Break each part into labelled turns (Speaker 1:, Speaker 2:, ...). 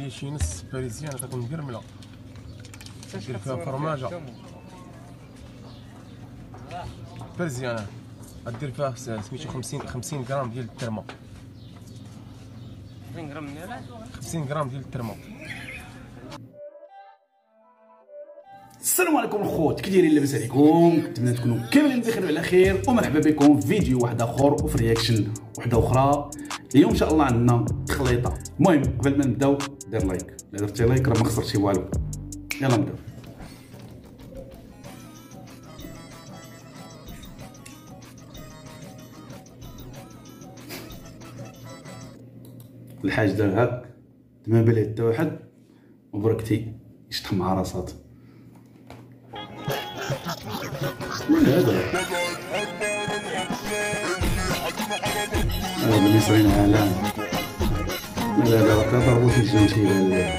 Speaker 1: هي شي نص باريزيان تكون مقرمله، دير فيها فرماجه باريزيانه، غدير فيها سميتو 50 غرام ديال الترمه.
Speaker 2: 50 غرام ديال
Speaker 1: 50 غرام ديال الترمه.
Speaker 3: السلام عليكم الخوت، كي دايرين؟ لاباس عليكم؟ كنتمنى تكونوا كاملين بخير وعلى خير، ومرحبا بكم في فيديو واحد اخر وفي رياكشن واحده اخرى. اليوم ان شاء الله عندنا تخليطه. المهم قبل ما نبداو دير لايك، الا درتي لايك راه ما خسرتي والو. يلا نبداو. الحاج دار هاك ما بالي حتى واحد وبركتي يشطح مع راسات. هذا المصريين عالم. لا راك ضربوا في الجنتيبه اللي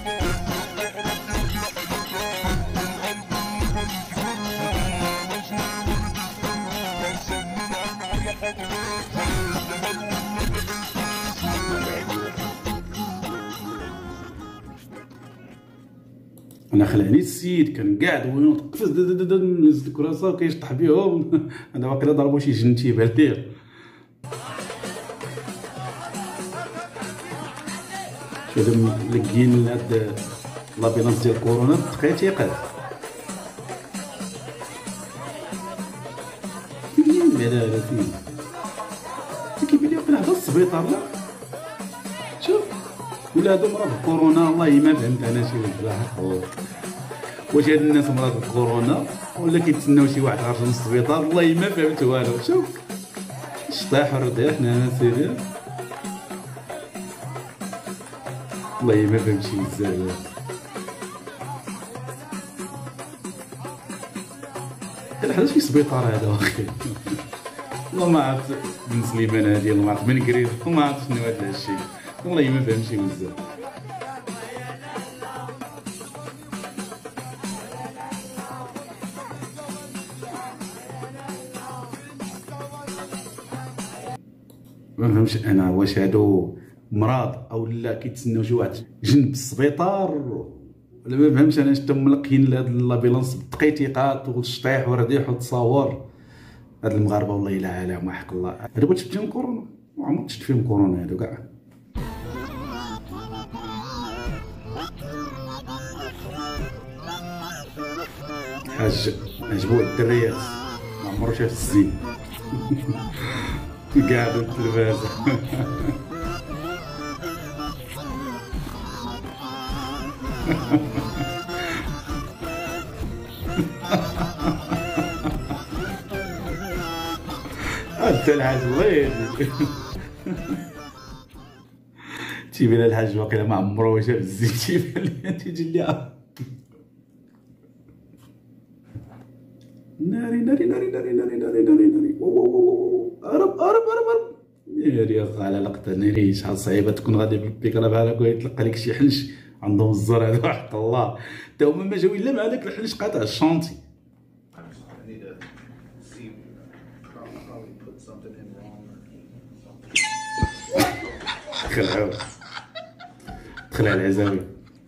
Speaker 3: انا خلعني السيد كان قاعد ويقفز نزل الكراسه وكيشطح بهم. انا واقيلا ضربوا شي جنتيبه ليه. شوف ملقين هاد لابيلانس ديال كورونا دقيقات. لا فين كيبان لي واقيلا هذا السبيطار. لا شوف ولا هادو مرض كورونا. والله ما فهمت انا شي وجه. واش هاد الناس مرض كورونا ولا كيتسناو شي واحد عارف من السبيطار؟ والله ما فهمت والو. شوف الشطاح والرداح انا سيري. والله ما فهمت شي بزاف. هذا شي سبيطار هذا اخي. والله ما عرفت بن سليمان هادي، والله ما عرفت بن كرير، وما عرفت شنو هذا الشيء. والله ما فهمت شي بزاف. ما فهمش انا واش هادو مرض او لا كيتسناو شي واحد جنب السبيطار ولا ما فهمتش انا. شفتهم ملقين لهاد لابيلونس بالدقيقات والشطيح والرديح والتصاور. هاد المغاربه والله الا عالم وحق الله. هادو شفت فيهم كورونا؟ ما عمرك شفت فيهم كورونا هادو كاع. حاج عجبوه الدريات، ما عمرو شاف الزين. قاعد التلفازة. انت الحاج الله يهديك. تيبان الحاج واقيلا ما عمرو شاف الزين. تيبان لي تيجي لي ناري ناري ناري ناري ناري ناري ناري ناري. هرب هرب هرب هرب. ناري على لقطه ناري. شحال صعيبه تكون غادي بالبيكرا بحال هكا يطلق عليك شي حنش عندهم الزر هذا حق الله. تا هما ما جاو الا مع داك الحنش قاطع الشونطي. دخل على العزاوي.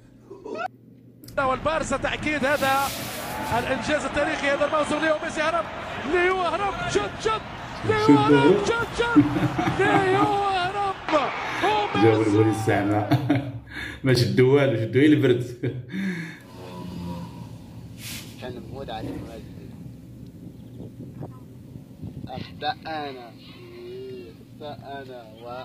Speaker 4: والبارسا تأكيد هذا الانجاز التاريخي هذا الموسم. ليو ميسي هرب، ليو هرب، شوت ليو هرب، شوت ليو هرب.
Speaker 3: جاو البوليس الزعما. ما شدوا والو، شدوا غير البرد.
Speaker 5: كان مهود عليهم هذه. ابدا انا و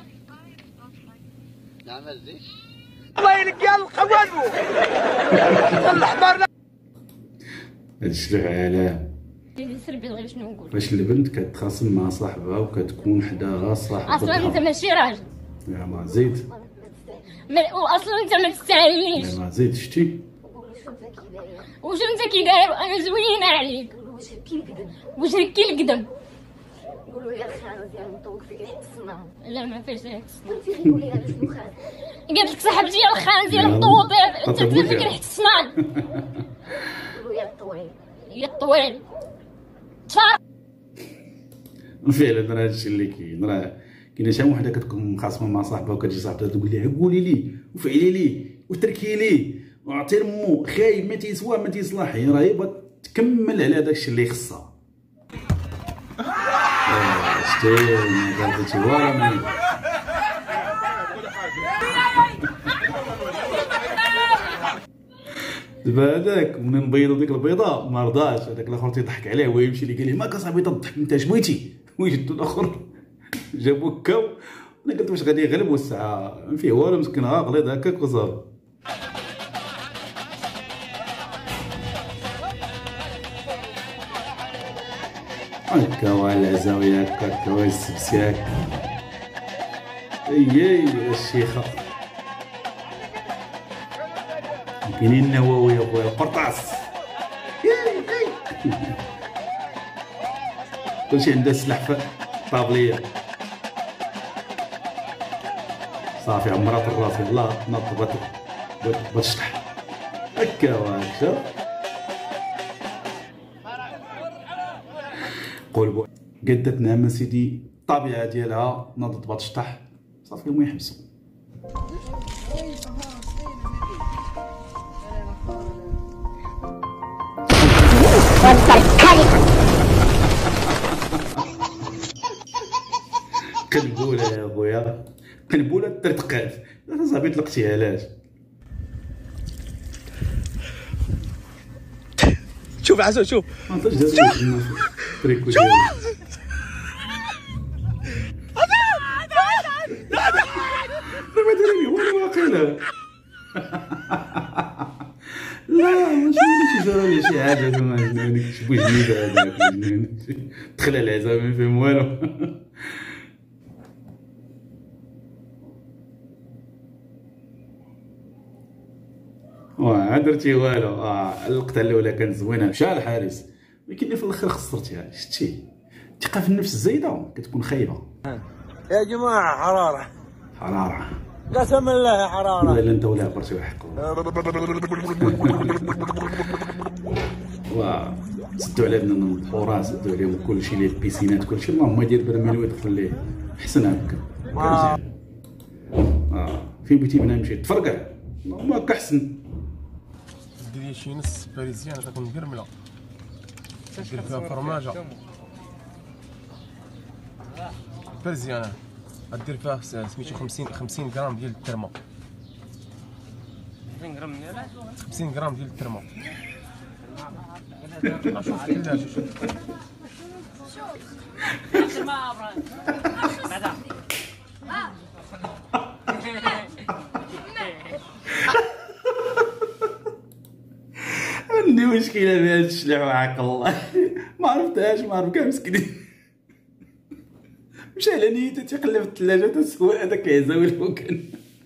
Speaker 5: نعمل زيش الله يلقى القوانو. الحمار
Speaker 3: هاد الشلوح عالم. فاش البنت كتخاصم مع صاحبها وكتكون حداها صاحبها.
Speaker 6: اصلا انت ماشي راجل.
Speaker 3: يلاه زيد.
Speaker 6: واصلا انت ما تستاهلنيش.
Speaker 3: يلاه زيد. شتي
Speaker 6: واش انت كي داير؟ انا زوينه عليك. وجهك كي القدم. قولوا لي الخانه ديال مطوق فيك ريحه الصنام. لا ما فيش ريحه الصنام. قولي لها شنو خان. قالت لك صاحبتي الخانه ديال مطوق انت فيك ريحه الصنام. قولوا يا الطويل يا الطويل.
Speaker 3: فعلا راه هادشي اللي كاين. راه كاينه شي وحده كتكون مخاصمه مع صاحبها وكتجي صاحبتها تقول لها قولي لي وفعلي لي وتركي ليه وعطي لمو خايب ما تيسوى ما تيصلح، هي راهي بغات تكمل على داكشي اللي خصها. شتي ما قالتش والو ما دابا هذاك منين نبيضو ديك البيضه ما رضاش، هذاك الاخر تيضحك عليه هو يمشي ليه قال ليه ماك اصاحبي تضحك انت اش بغيتي، ويجدو الاخر جابو كاو. انا قلت واش غادي يغلب والساعه ما فيه والو مسكين غليظ هكاك وصافي. هكا هو العزاوية هكا هو السبسياك. اي الشيخة كاينين النووي اخويا القرطاس. كلشي عنده السلاح في الطابلية صافي عمرات الراس يلاه ناض بغات تشطح هكا هكا. قول قدت نعم سيدي الطبيعه ديالها ناضت بغات تشطح صافي هما يحبسوا. قنبوله يا خويا قنبوله ترتقات انا صاحبي طلقتيها علاش؟
Speaker 1: شوف عزو شوف
Speaker 3: تريكو ديالو ما داريني والو واقيلا. لا ماشي جرالي شي حاجه كما هذيك شبو جديده هذاك دخل على العزا ما فهم والو. درتي والو اللقطه الاولى كانت زوينه مشى الحارس ولكن اللي في الاخر خسرتيها. شتي الثقه في النفس الزايده كتكون خايبه
Speaker 2: يا جماعه. حراره قسم بالله حراره.
Speaker 3: لا انت ولا عبرتي الحق سدوا على بنان البحورات سدوا عليهم كلشي ليه البيسينات كلشي اللهم يدير برميل ويدخل ليه احسن هكا فين بغيتي بنا نمشي تفرقع اللهم هكا احسن.
Speaker 1: ديري شي نص باريزيان تكون مقرمله دير فيها فرماجه باريزيانه غدير فيها سميتو 50 غرام ديال الترمه 50 غرام ديال الترمه. شوف الثلاجه شوف
Speaker 3: عندي مشكله بهذا الشلع وعاق الله ما عرفتهاش ما عرف كاع مسكين مشى على نيته تيقلب في الثلاجه تسوى هذاك العزاوي اللي كان.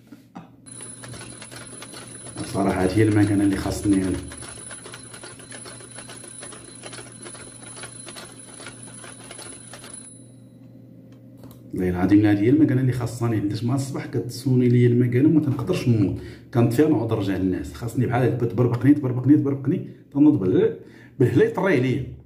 Speaker 3: صراحه هي المكانه اللي خاصني انا. والله العظيم هذه هي المكانه اللي خاصني حيتاش مع الصباح كتسوني ليا المكانه وما تنقدرش نوض كنطفي نعود نرجع للناس خاصني بحال هكا تبربقني تنوض بالهلا يطري عليا.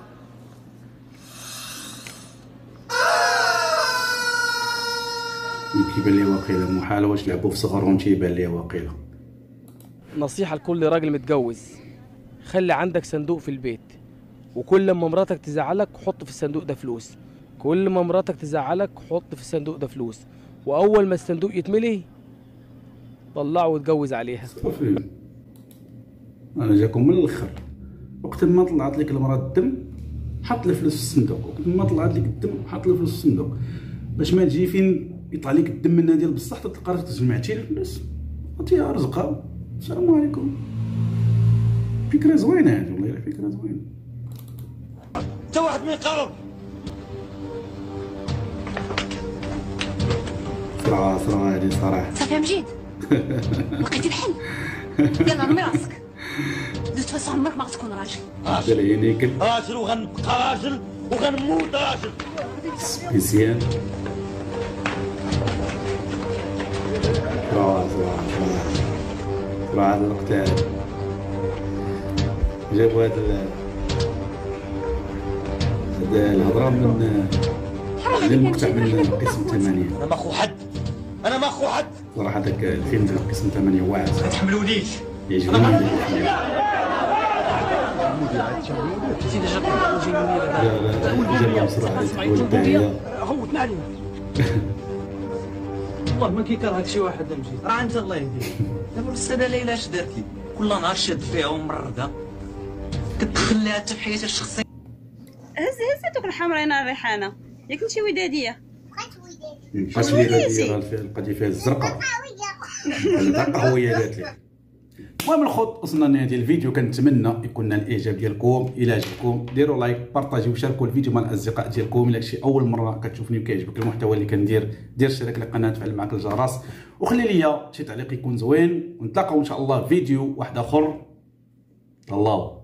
Speaker 3: كيبان لي واقيلا محال واش لعبوا في صغرهم تيبان لي واقيلا.
Speaker 7: نصيحة لكل راجل متجوز خلي عندك صندوق في البيت وكل ما مراتك تزعلك حط في الصندوق ده فلوس. كل ما مراتك تزعلك حط في الصندوق ده فلوس واول ما الصندوق يتملي طلعه واتجوز عليها.
Speaker 3: صافي انا جاكم من الاخر وقت ما طلعت لك المراه الدم حط الفلوس في الصندوق وقت ما طلعت لك الدم حط الفلوس في الصندوق باش ما تجي فين يطلع لك الدم من ديال بصح تلقى راسك تجمعتي الفلوس عطيها رزقها. السلام عليكم. فكره زوينه هذه والله فكره زوينه.
Speaker 2: انت واحد من قرب
Speaker 3: سرعه هذه صراحه.
Speaker 8: صافي يا مجيد لقيتي الحل يلا رمي راسك دوز تفاصيل عمرك ما غتكون راجل.
Speaker 3: راجل عينيك
Speaker 2: راجل وغنبقى راجل وغنموت راجل.
Speaker 3: سبيسيال صراحه هذا الوقت جابوا هذا الهضره من المقطع من قسم 8.
Speaker 2: انا ما اخو حد
Speaker 3: صراحه داك الفيلم ديال قسم 8 واعر
Speaker 2: ما تحملونيش
Speaker 3: يعجبني.
Speaker 2: غوتنا علينا والله ما كيكرهك شي واحد مشي راه انت الله يهديك. دابا السيده ليلى اش دارت لي؟ كل نهار شاد فيها ومرضها كتدخل لها حتى في حياتها الشخصيه.
Speaker 8: هز دوك الحمرين الريحانه ياك انت وداديه
Speaker 3: بقات وداديه القضيه فيها الزرقاء الزرقاء قهويه دارت لي. المهم الخوت وصلنا لنهايه ديال الفيديو، كنتمنى يكون نال الاعجاب ديالكم. الى عجبكم ديروا لايك، بارطاجيو وشاركوا الفيديو مع الاصدقاء ديالكم. الا شي اول مره كتشوفني وكيعجبك المحتوى اللي كندير، دير اشتراك للقناه، فعل معك الجرس وخلي ليا شي تعليق يكون زوين، ونتلاقاو ان شاء الله فيديو واحد اخر. الله